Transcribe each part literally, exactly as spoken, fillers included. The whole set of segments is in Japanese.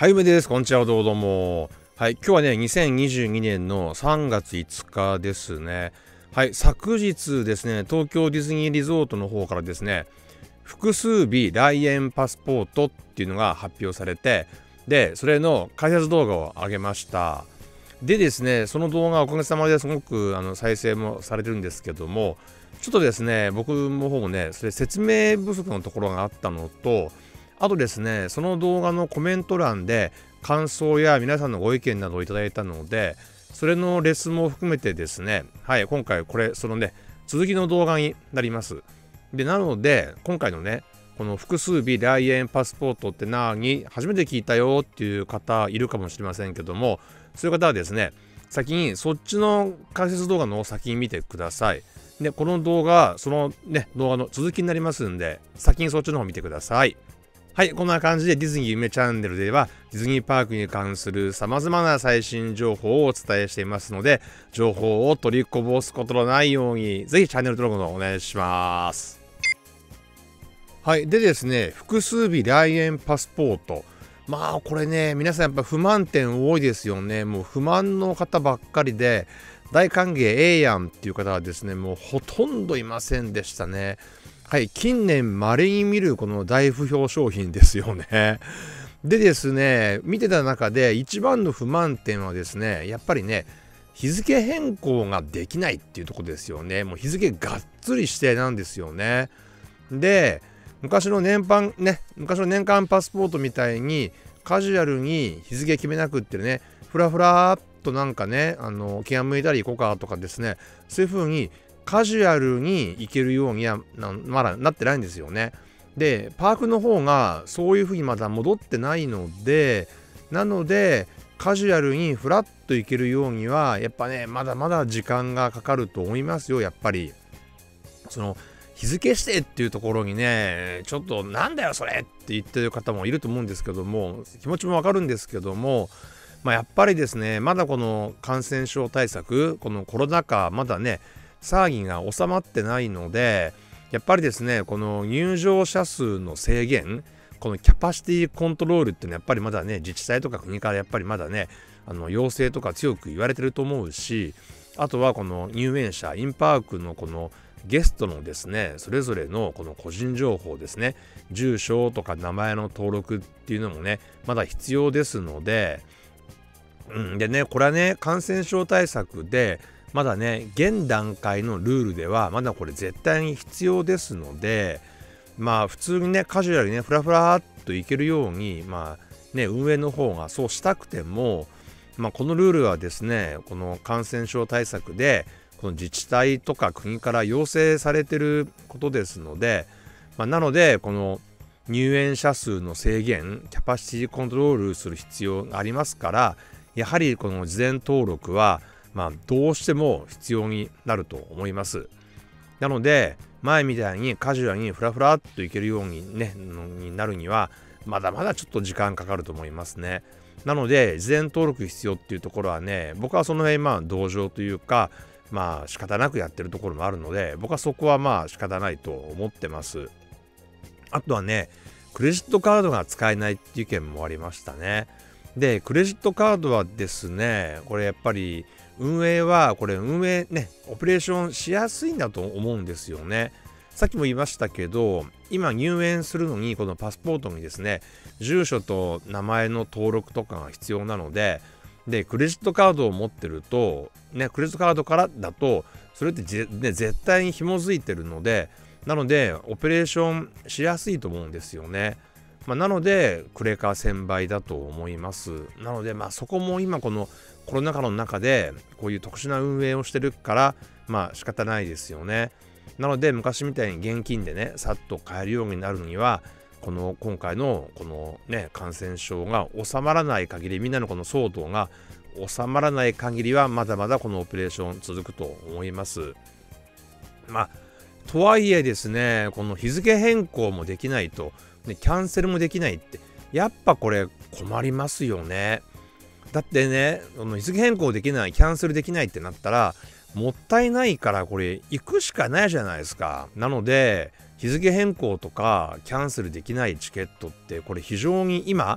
はい、梅です。こんにちは、どうも。はい、今日はね、にせんにじゅうにねんのさんがついつかですね。はい、昨日ですね、東京ディズニーリゾートの方からですね、複数日来園パスポートっていうのが発表されて、で、それの解説動画を上げました。でですね、その動画おかげさまですごくあの再生もされてるんですけども、ちょっとですね、僕の方もね、それ説明不足のところがあったのと、あとですね、その動画のコメント欄で感想や皆さんのご意見などをいただいたので、それのレッスンも含めてですね、はい、今回これ、そのね、続きの動画になります。で、なので、今回のね、この複数日来園パスポートって何初めて聞いたよっていう方いるかもしれませんけども、そういう方はですね、先にそっちの解説動画の先に見てください。で、この動画、そのね、動画の続きになりますんで、先にそっちの方見てください。はい、こんな感じでディズニー夢チャンネルではディズニーパークに関する様々な最新情報をお伝えしていますので、情報を取りこぼすことのないように、ぜひチャンネル登録のお願いします。はい、でですね、複数日来園パスポート。まあこれね、皆さんやっぱ不満点多いですよね。もう不満の方ばっかりで、大歓迎ええやんっていう方はですね、もうほとんどいませんでしたね。はい、近年稀に見るこの大不評商品ですよね。でですね、見てた中で一番の不満点はですね、やっぱりね、日付変更ができないっていうところですよね。もう日付がっつり指定なんですよね。で、昔の年間ね、昔の年間パスポートみたいにカジュアルに日付決めなくってね、ふらふらーっとなんかね、あの気が向いたら行こうかとかですね、そういう風にカジュアルに行けるようにはまだなってないんですよね。で、パークの方がそういう風にまだ戻ってないので、なのでカジュアルにフラッと行けるようにはやっぱね、まだまだ時間がかかると思いますよ、やっぱり。その日付指定っていうところにね、ちょっとなんだよそれって言ってる方もいると思うんですけども、気持ちもわかるんですけども、まあ、やっぱりですね、まだこの感染症対策、このコロナ禍、まだね、騒ぎが収まってないので、やっぱりですね、この入場者数の制限、このキャパシティコントロールっていうのはやっぱりまだね、自治体とか国からやっぱりまだね、あの要請とか強く言われてると思うし、あとはこの入園者、インパークのこのゲストのですね、それぞれのこの個人情報ですね、住所とか名前の登録っていうのもね、まだ必要ですので、うん、でね、これはね、感染症対策で、まだね、現段階のルールでは、まだこれ絶対に必要ですので、まあ、普通にね、カジュアルにね、ふらふらっといけるように、まあ、ね、運営の方がそうしたくても、まあ、このルールはですね、この感染症対策で、この自治体とか国から要請されてることですので、まあ、なので、この入園者数の制限、キャパシティコントロールする必要がありますから、やはりこの事前登録は、まあ、どうしても必要になると思います。なので、前みたいにカジュアルにフラフラっといけるように、ね、になるには、まだまだちょっと時間かかると思いますね。なので、事前登録必要っていうところはね、僕はその辺、まあ、同情というか、まあ、仕方なくやってるところもあるので、僕はそこはまあ、仕方ないと思ってます。あとはね、クレジットカードが使えないっていう意見もありましたね。で、クレジットカードはですね、これやっぱり、運営はこれ運営ねオペレーションしやすいんだと思うんですよね。さっきも言いましたけど、今入園するのにこのパスポートにですね、住所と名前の登録とかが必要なので、でクレジットカードを持ってるとね、クレジットカードからだとそれってぜ、ね、絶対に紐づいてるので、なのでオペレーションしやすいと思うんですよね。まあ、なのでクレカせんばいだと思います。なのでまあそこも今このコロナ禍の中でこういう特殊な運営をしてるからまあ仕方ないですよね。なので昔みたいに現金でねさっと買えるようになるには、この今回のこのね感染症が収まらない限り、みんなのこの騒動が収まらない限りはまだまだこのオペレーション続くと思います。まあとはいえですね、この日付変更もできないと、ね、キャンセルもできないってやっぱこれ困りますよね。だってね、日付変更できない、キャンセルできないってなったらもったいないから、これ行くしかないじゃないですか。なので日付変更とかキャンセルできないチケットってこれ非常に今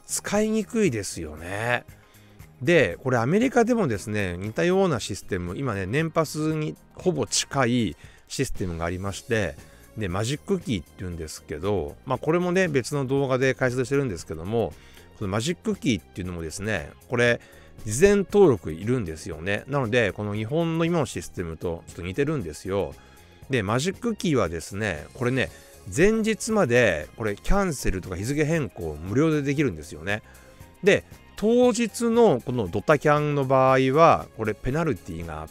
使いにくいですよね。で、これアメリカでもですね、似たようなシステム、今ね、年パスにほぼ近いシステムがありまして、で、マジックキーって言うんですけど、まあこれもね、別の動画で解説してるんですけども、このマジックキーっていうのもですね、これ、事前登録いるんですよね。なので、この日本の今のシステムとちょっと似てるんですよ。で、マジックキーはですね、これね、前日までこれキャンセルとか日付変更無料でできるんですよね。で、当日のこのドタキャンの場合はこれペナルティがあって、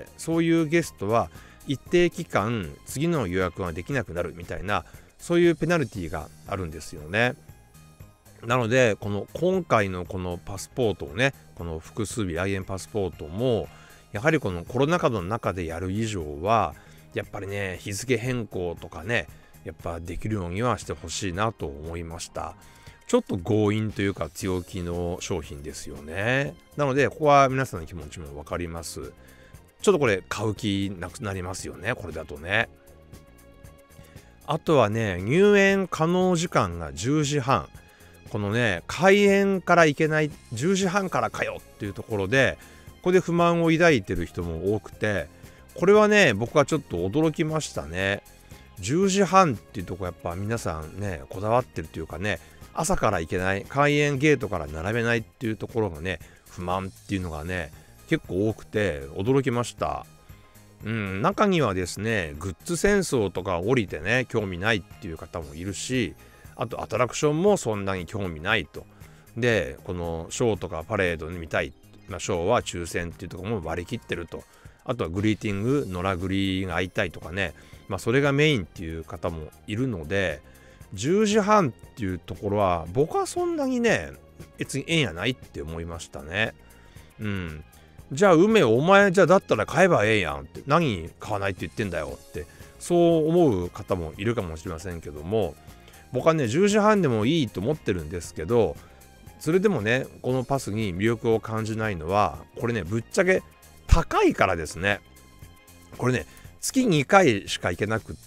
そういうゲストは一定期間次の予約ができなくなるみたいな、そういうペナルティがあるんですよね。なのでこの今回のこのパスポートをね、この複数日来園パスポートもやはりこのコロナ禍の中でやる以上はやっぱりね、日付変更とかね、やっぱできるようにはしてほしいなと思いました。ちょっと強引というか強気の商品ですよね。なのでここは皆さんの気持ちも分かります。ちょっとこれ買う気なくなりますよね、これだとね。あとはね、入園可能時間がじゅうじはん。このね、開園から行けないじゅうじはんからかよっていうところで、ここで不満を抱いてる人も多くて、これはね、僕はちょっと驚きましたね。じゅうじはんっていうとこやっぱ皆さんね、こだわってるというかね、朝から行けない、開園ゲートから並べないっていうところがね、不満っていうのがね、結構多くて驚きました。うん、中にはですね、グッズ戦争とか降りてね、興味ないっていう方もいるし、あとアトラクションもそんなに興味ないと。で、このショーとかパレード見たい、まあ、ショーは抽選っていうところも割り切ってると。あとはグリーティング、野良グリが会いたいとかね、まあそれがメインっていう方もいるので、じゅうじはんっていうところは僕はそんなにね、別に縁やないって思いましたね。うん。じゃあ梅お前じゃあだったら買えばええやんって、何買わないって言ってんだよって、そう思う方もいるかもしれませんけども、僕はねじゅうじはんでもいいと思ってるんですけど、それでもねこのパスに魅力を感じないのは、これねぶっちゃけ高いからですね。これね月にかいしか行けなくって、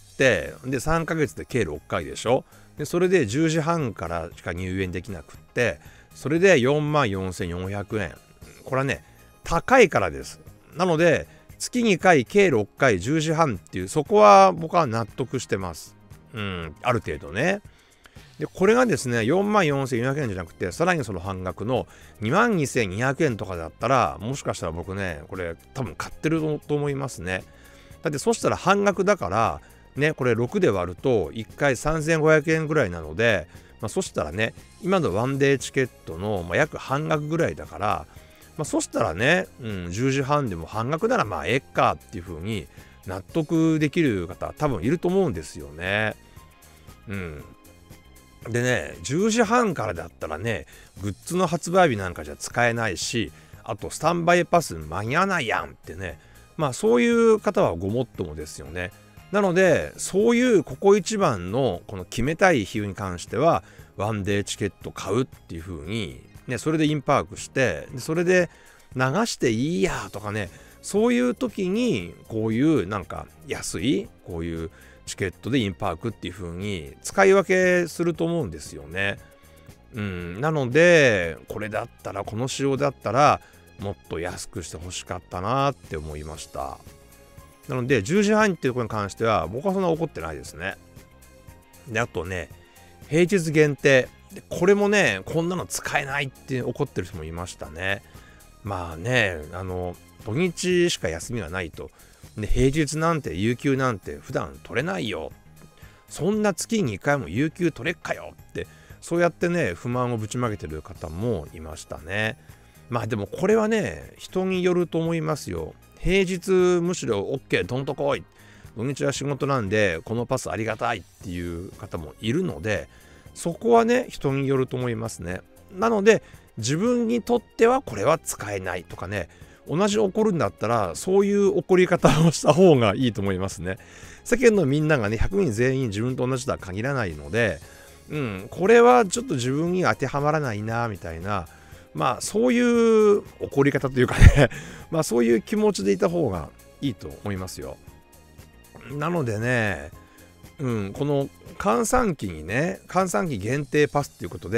でさんかげつで計ろっかいでしょ。でそれでじゅうじはんからしか入園できなくって、それでよんまんよんせんよんひゃくえん。これはね高いからです。なので月にかい計ろっかいじゅうじはんっていう、そこは僕は納得してます。うん、ある程度ね。でこれがですねよんまんよんせんよんひゃくえんじゃなくて、さらにその半額のにまんにせんにひゃくえんとかだったら、もしかしたら僕ねこれ多分買ってると思いますね。だってそしたら半額だからね、これろくで割るといっかいさんぜんごひゃくえんぐらいなので、まあ、そしたらね今のワンデーチケットの、まあ、約半額ぐらいだから、まあ、そしたらね、うん、じゅうじはんでも半額ならまあええかっていう風に納得できる方多分いると思うんですよね。うん。でね、じゅうじはんからだったらね、グッズの発売日なんかじゃ使えないし、あとスタンバイパス間に合わないやんってね、まあそういう方はごもっともですよね。なので、そういうここ一番のこの決めたい日に関しては、ワンデーチケット買うっていう風に、ね、それでインパークして、それで流していいやとかね、そういう時にこういうなんか安い、こういうチケットでインパークっていう風に使い分けすると思うんですよね。うん、なのでこれだったらこの仕様だったらもっと安くしてほしかったなって思いました。なのでじゅうじはんっていうところに関しては僕はそんな怒ってないですね。であとね平日限定で、これもねこんなの使えないって怒ってる人もいましたね。まあね、あの土日しか休みがないと。で平日なんて有給なんて普段取れないよ、そんな月にいっかいも有給取れっかよって、そうやってね不満をぶちまけてる方もいましたね。まあでもこれはね人によると思いますよ。平日むしろ OK どんとこい、土日は仕事なんでこのパスありがたいっていう方もいるので、そこはね人によると思いますね。なので自分にとってはこれは使えないとかね、同じ怒るんだったらそういう怒り方をした方がいいと思いますね。世間のみんながねひゃくにん全員自分と同じとは限らないので、うん、これはちょっと自分に当てはまらないなみたいな、まあそういう怒り方というかねまあそういう気持ちでいた方がいいと思いますよ。なのでね、うん、この閑散期にね閑散期限定パスっていうことで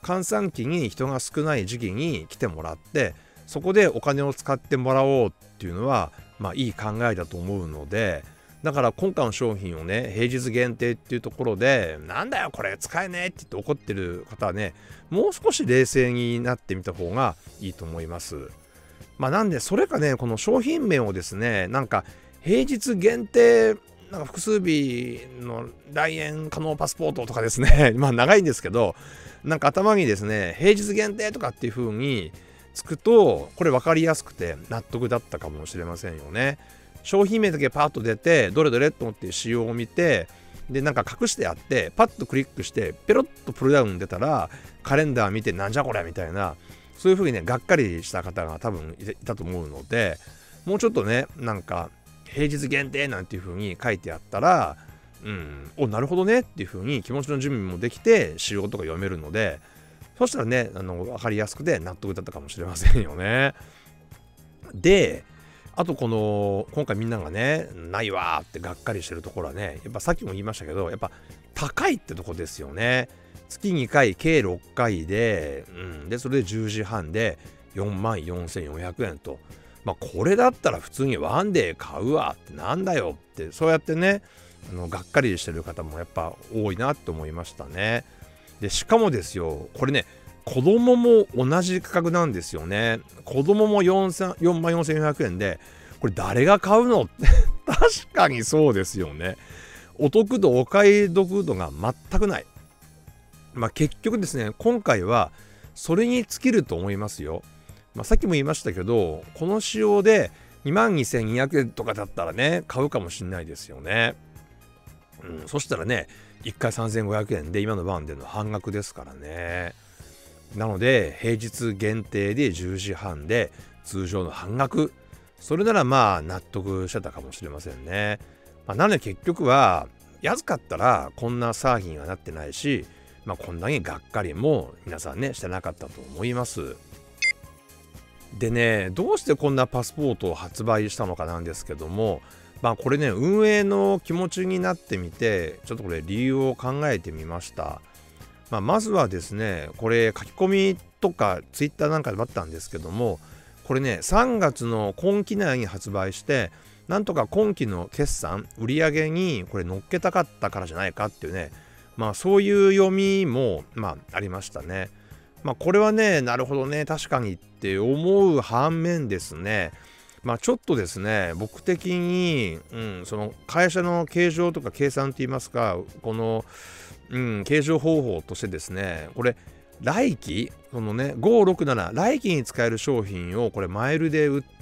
閑散期に人が少ない時期に来てもらって、そこでお金を使ってもらおうっていうのはまあいい考えだと思うので、だから今回の商品をね平日限定っていうところで、なんだよこれ使えねえって言って怒ってる方はね、もう少し冷静になってみた方がいいと思います。まあなんでそれかね、この商品名をですね、なんか平日限定なんか複数日の来園可能パスポートとかですねまあ長いんですけど、なんか頭にですね平日限定とかっていう風につくと、これ分かりやすくて納得だったかもしれませんよね。商品名だけパッと出て、どれどれと思って仕様を見て、でなんか隠してあって、パッとクリックしてペロッとプルダウン出たら、カレンダー見てなんじゃこれみたいな、そういう風にねがっかりした方が多分いたと思うので、もうちょっとねなんか平日限定なんていう風に書いてあったら、うんおなるほどねっていう風に気持ちの準備もできて仕様とか読めるので、そしたらねあの分かりやすくて納得だったかもしれませんよね。であとこの今回みんながねないわーってがっかりしてるところはね、やっぱさっきも言いましたけど、やっぱ高いってとこですよね。月にかい計ろっかいで、うん、でそれでじゅうじはんでよんまんよんせんよんひゃくえんと、まあこれだったら普通にワンデー買うわってなんだよって、そうやってねあのがっかりしてる方もやっぱ多いなって思いましたね。でしかもですよ、これね子供も同じ価格なんですよね。子供もよんまんよんせんよんひゃくえんで、これ誰が買うの確かにそうですよね。お得度お買い得度が全くない。まあ結局ですね、今回はそれに尽きると思いますよ。まあさっきも言いましたけど、この仕様でにまんにせんにひゃくえんとかだったらね買うかもしれないですよね。うん、そしたらねいっかいさんぜんごひゃくえんで今のバンでの半額ですからね。なので平日限定でじゅうじはんで通常の半額、それならまあ納得してたかもしれませんね。まあ、なので結局は安かったらこんな騒ぎにはなってないし、まあ、こんなにがっかりも皆さんねしてなかったと思います。でね、どうしてこんなパスポートを発売したのかなんですけども、まあこれね運営の気持ちになってみて、ちょっとこれ理由を考えてみました。まあ、まずはですね、これ書き込みとかツイッターなんかでもあったんですけども、これねさんがつの今期内に発売して、なんとか今期の決算売上にこれ乗っけたかったからじゃないかっていうね、まあそういう読みもまあありましたね。まあこれはねなるほどね確かにって思う反面ですね、まあちょっとですね僕的に、うん、その会社の計上とか計算といいますか、このうん、計上方法としてですね、これ来期このねごろくなな来期に使える商品をこれマイルで売って、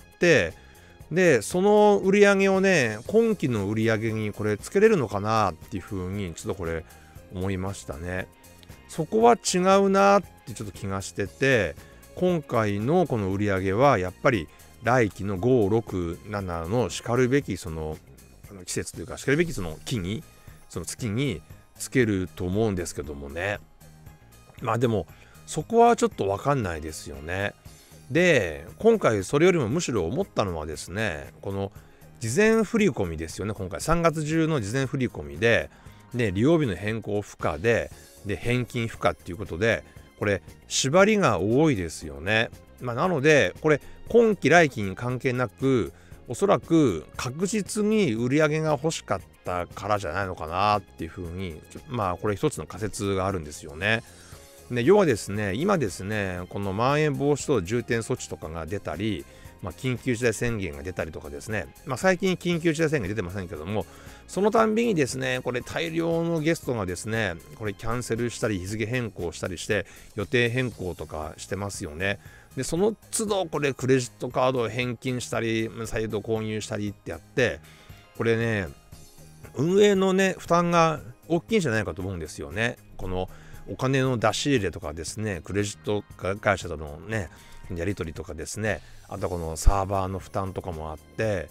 でその売り上げをね今期の売り上げにこれつけれるのかなっていう風にちょっとこれ思いましたね。そこは違うなってちょっと気がしてて、今回のこの売り上げはやっぱり来期のごろくななのしかるべきその季節というかしかるべきその期にその月につけると思うんですけどもね。まあでもそこはちょっと分かんないですよね。で今回それよりもむしろ思ったのはですね、この事前振り込みですよね。今回さんがつ中の事前振り込みで、で利用日の変更不可で、で返金不可っていうことで、これ縛りが多いですよね。まあなのでこれ今期来期に関係なく、おそらく確実に売り上げが欲しかったからじゃないのかなっていうふうに、まあこれ一つの仮説があるんですよね。で要はですね、今ですねこのまん延防止等重点措置とかが出たり、まあ、緊急事態宣言が出たりとかですね、まあ、最近緊急事態宣言出てませんけども、そのたんびにですねこれ大量のゲストがですねこれキャンセルしたり日付変更したりして予定変更とかしてますよね。でその都度これクレジットカードを返金したり再度購入したりってやって、これね運営のね負担が大きいんじゃないかと思うんですよね。このお金の出し入れとかですね、クレジット会社とのねやり取りとかですね、あとこのサーバーの負担とかもあって、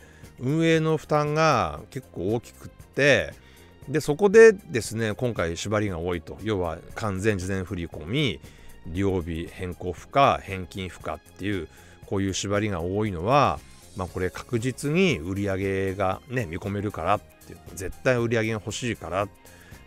運営の負担が結構大きくって、でそこでですね今回縛りが多いと、要は完全事前振り込み、利用日変更不可、返金不可っていうこういう縛りが多いのは、まあこれ確実に売り上げがね見込めるからっていう、絶対売り上げが欲しいから、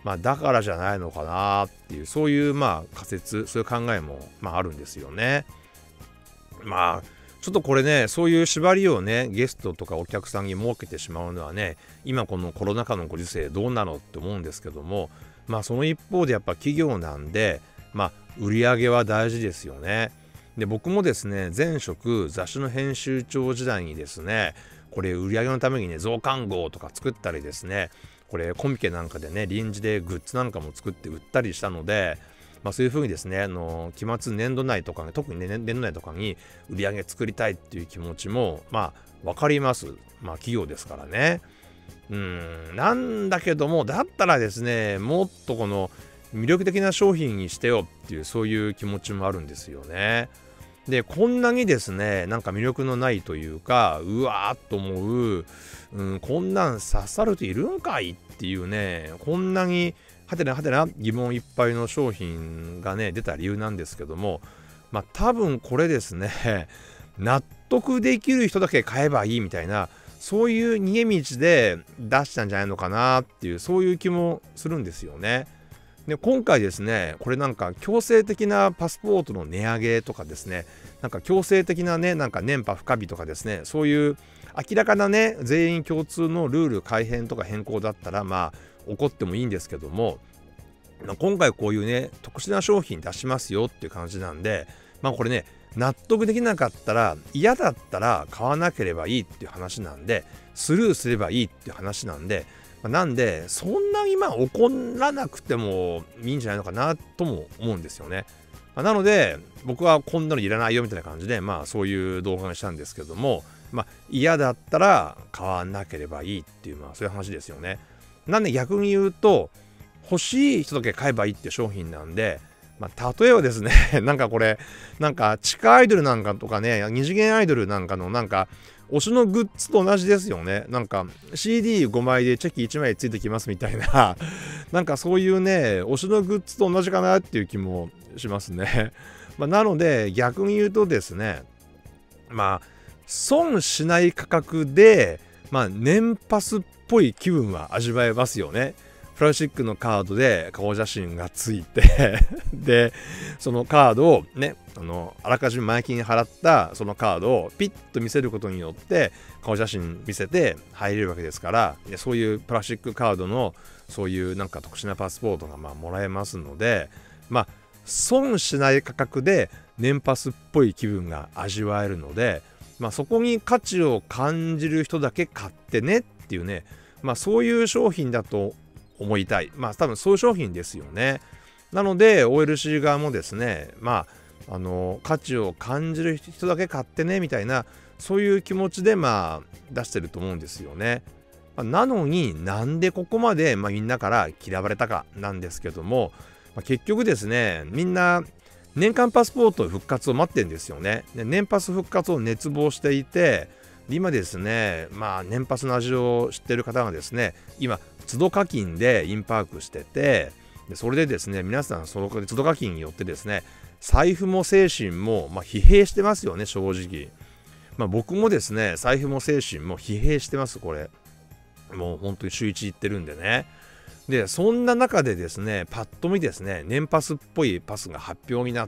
まあ、だからじゃないのかなっていう、そういうまあ仮説、そういう考えもまああるんですよね。まあちょっとこれね、そういう縛りをね、ゲストとかお客さんに設けてしまうのはね、今このコロナ禍のご時世どうなのって思うんですけども、まあその一方でやっぱ企業なんで、まあ売り上げは大事ですよね。で、僕もですね、前職雑誌の編集長時代にですね、これ売り上げのためにね、増刊号とか作ったりですね、これコミケなんかでね、臨時でグッズなんかも作って売ったりしたので、まあ、そういうふうにですね、あの期末年度内とか、ね、特に、ね、年度内とかに売り上げ作りたいっていう気持ちもまあ分かります。まあ企業ですからね。うんなんだけども、だったらですね、もっとこの魅力的な商品にしてよっていう、そういう気持ちもあるんですよね。で、こんなにですね、なんか魅力のないというか、うわーっと思う、うん、こんなん刺さるといるんかいっていうね、こんなにはてなはてな疑問いっぱいの商品がね出た理由なんですけども、まあ多分これですね、納得できる人だけ買えばいいみたいな、そういう逃げ道で出したんじゃないのかなっていう、そういう気もするんですよね。で、今回ですね、これなんか強制的なパスポートの値上げとかですね、なんか強制的なね、なんか年波不可避とかですね、そういう明らかなね、全員共通のルール改変とか変更だったら、まあ起こってもいいんですけども、今回こういうね特殊な商品出しますよっていう感じなんで、まあこれね、納得できなかったら、嫌だったら買わなければいいっていう話なんで、スルーすればいいっていう話なんで、なんでそんなにまあ怒らなくてもいいんじゃないのかなとも思うんですよね。なので僕はこんなのいらないよみたいな感じで、まあそういう動画にしたんですけども、まあ嫌だったら買わなければいいっていう、まあそういう話ですよね。なんで逆に言うと、欲しい人だけ買えばいいっていう商品なんで、まあ、例えばですね、なんかこれ、なんか地下アイドルなんかとかね、二次元アイドルなんかのなんか、推しのグッズと同じですよね。なんか シーディーご 枚でチェキいちまいついてきますみたいな、なんかそういうね、推しのグッズと同じかなっていう気もしますね。まあ、なので逆に言うとですね、まあ、損しない価格で、まあ、年パスっぽい気分は味わえますよね。プラスチックのカードで顔写真がついてでそのカードをね、あのあらかじめ前金払ったそのカードをピッと見せることによって顔写真見せて入れるわけですから、でそういうプラスチックカードのそういうなんか特殊なパスポートがまあもらえますので、まあ損しない価格で年パスっぽい気分が味わえるので、まあそこに価値を感じる人だけ買ってねっていうね、まあそういう商品だと思いたい。まあ多分そういう商品ですよね。なので オーエルシー 側もですね、まああの価値を感じる人だけ買ってねみたいな、そういう気持ちでまあ出してると思うんですよね。なのになんでここまで、まあ、みんなから嫌われたかなんですけども、まあ、結局ですね、みんな年間パスポート復活を待ってるんですよね。で年パス復活を熱望していて、今ですね、まあ年パスの味を知ってる方がですね、今都度課金でインパークしてて、でそれでですね、皆さんその都度課金によってですね、財布も精神も、まあ、疲弊してますよね、正直。まあ、僕もですね、財布も精神も疲弊してます、これ。もう本当に週いち行ってるんでね。でそんな中でですね、パッと見ですね、年パスっぽいパスが発表になって、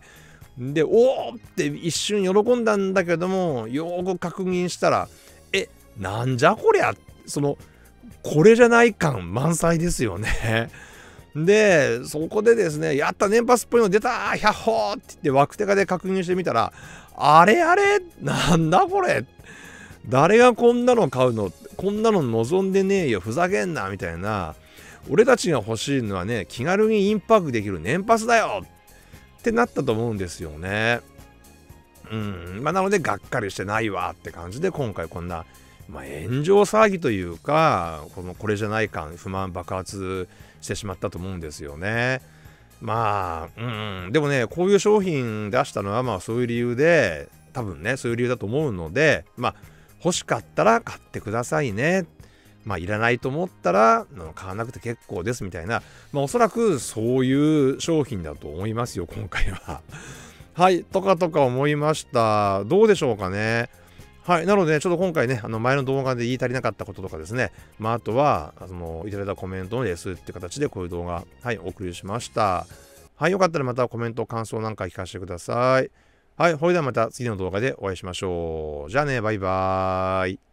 でおーって一瞬喜んだんだけども、よーく確認したら、えなんじゃこりゃ、そのこれじゃない感満載ですよね。でそこでですね、やった年パスっぽいの出たーひゃっほーって言ってワクテカで確認してみたら、あれあれなんだこれ、誰がこんなの買うの、こんなの望んでねえよ、ふざけんなみたいな、俺たちが欲しいのはね、気軽にインパークできる年パスだよってなったと思うんですよね。うんまあ、なのでがっかりしてないわって感じで、今回こんな、まあ、炎上騒ぎというか、このこれじゃない感、不満爆発してしまったと思うんですよね。まあうんでもね、こういう商品出したのはまあそういう理由で、多分ねそういう理由だと思うので、まあ欲しかったら買ってくださいね、まあいらないと思ったら買わなくて結構ですみたいな、まあおそらくそういう商品だと思いますよ、今回は。はい、とかとか思いました。どうでしょうかね。 はい、なので、ね、ちょっと今回ね、あの前の動画で言い足りなかったこととかですね、まあ、あとは、そのいただいたコメントのレスっていう形でこういう動画、はい、お送りしました。はい、よかったらまたコメント、感想なんか聞かせてください。はい、それではまた次の動画でお会いしましょう。じゃあね、バイバーイ。